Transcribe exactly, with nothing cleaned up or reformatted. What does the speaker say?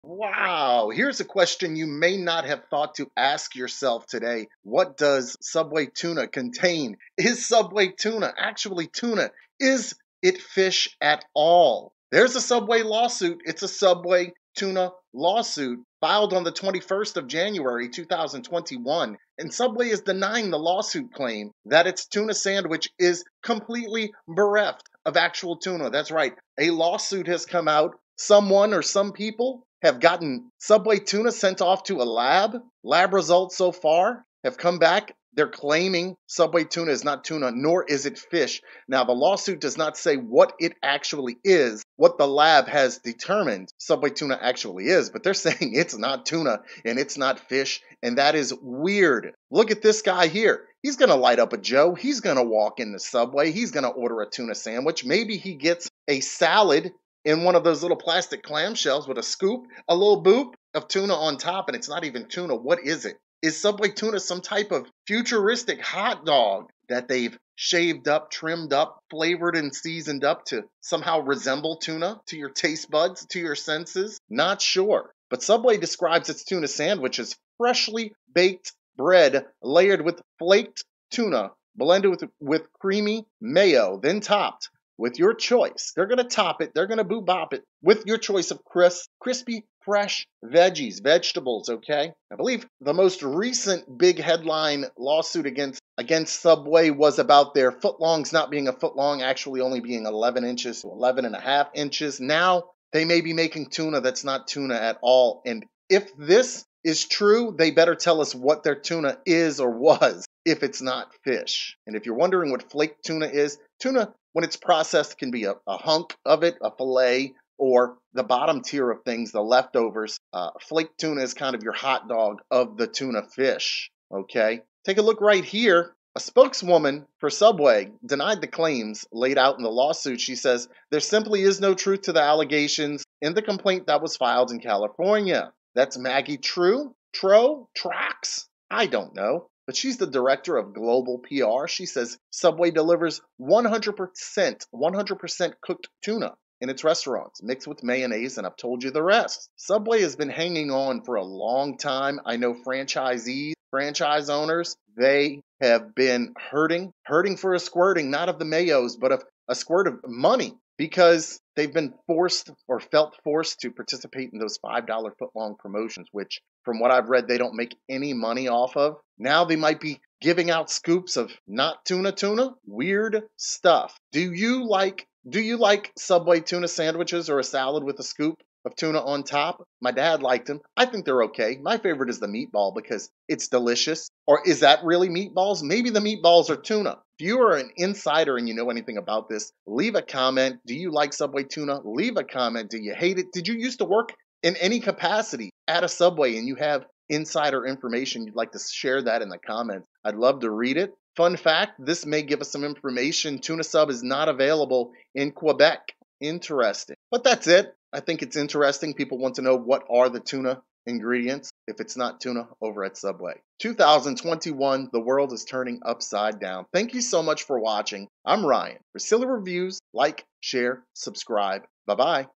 Wow, here's a question you may not have thought to ask yourself today. What does Subway tuna contain? Is Subway tuna actually tuna? Is it fish at all? There's a Subway lawsuit. It's a Subway tuna lawsuit filed on the twenty-first of January two thousand twenty-one. And Subway is denying the lawsuit claim that its tuna sandwich is completely bereft of actual tuna. That's right. A lawsuit has come out. Someone or some people have gotten Subway tuna sent off to a lab. Lab results so far have come back. They're claiming Subway tuna is not tuna, nor is it fish. Now, the lawsuit does not say what it actually is, what the lab has determined Subway tuna actually is, but they're saying it's not tuna and it's not fish, and that is weird. Look at this guy here. He's going to light up a Joe. He's going to walk in the Subway. He's going to order a tuna sandwich. Maybe he gets a salad in one of those little plastic clamshells with a scoop, a little boop of tuna on top, and it's not even tuna. What is it? Is Subway tuna some type of futuristic hot dog that they've shaved up, trimmed up, flavored, and seasoned up to somehow resemble tuna to your taste buds, to your senses? Not sure. But Subway describes its tuna sandwich as freshly baked bread layered with flaked tuna, blended with, with creamy mayo, then topped with your choice. They're going to top it. They're going to boo bop it with your choice of crisp, crispy, fresh veggies, vegetables, okay? I believe the most recent big headline lawsuit against against Subway was about their footlongs not being a footlong, actually only being eleven inches to eleven and a half inches. Now they may be making tuna that's not tuna at all. And if this is true, they better tell us what their tuna is or was if it's not fish. And if you're wondering what flake tuna is, tuna, when it's processed, can be a, a hunk of it, a fillet, or the bottom tier of things, the leftovers. Uh, flake tuna is kind of your hot dog of the tuna fish, okay? Take a look right here. A spokeswoman for Subway denied the claims laid out in the lawsuit. She says, there simply is no truth to the allegations in the complaint that was filed in California. That's Maggie True, Tro, Trax? I don't know. But she's the director of global P R. She says Subway delivers one hundred percent, one hundred percent cooked tuna in its restaurants, mixed with mayonnaise, and I've told you the rest. Subway has been hanging on for a long time. I know franchisees, franchise owners, they have been hurting, hurting for a squirting, not of the mayos, but of a squirt of money, because they've been forced or felt forced to participate in those five dollar footlong promotions, which, from what I've read, they don't make any money off of. Now they might be giving out scoops of not tuna tuna. Weird stuff. Do you like do you like Subway tuna sandwiches or a salad with a scoop of tuna on top? My dad liked them. I think they're okay. My favorite is the meatball because it's delicious. Or is that really meatballs? Maybe the meatballs are tuna. If you are an insider and you know anything about this, leave a comment. Do you like Subway tuna? Leave a comment. Do you hate it? Did you used to work in any capacity at a Subway and you have insider information you'd like to share that in the comments? I'd love to read it. Fun fact, this may give us some information. Tuna sub is not available in Quebec. Interesting. But that's it. I think it's interesting. People want to know what are the tuna ingredients if it's not tuna over at Subway. two thousand twenty-one, the world is turning upside down. Thank you so much for watching. I'm Ryan. For Scylla Reviews, like, share, subscribe. Bye-bye.